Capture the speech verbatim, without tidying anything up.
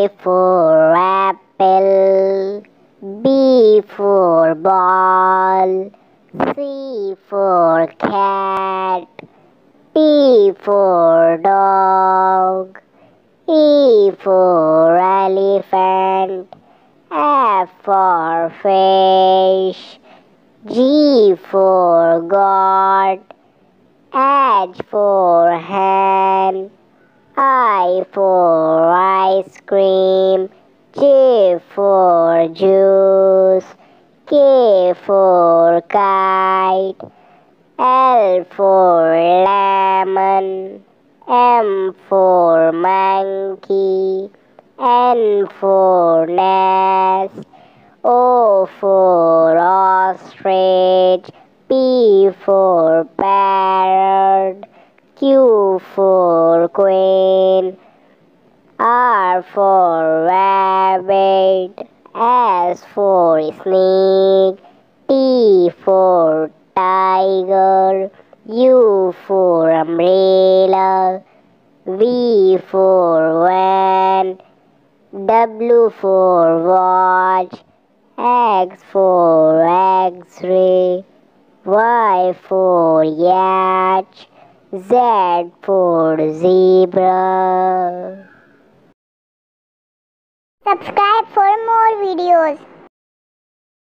A for apple, B for ball, C for cat, D for dog, E for elephant, F for fish, G for goat, H for hen, I for ice cream, J for juice, K for kite, L for lemon, M for monkey, N for nest, O for ostrich, P for parrot, Q for queen, R for rabbit, S for snake, T for tiger, U for umbrella, V for van, W for watch, X for X-ray, Y for yacht, Z for zebra. Subscribe for more videos.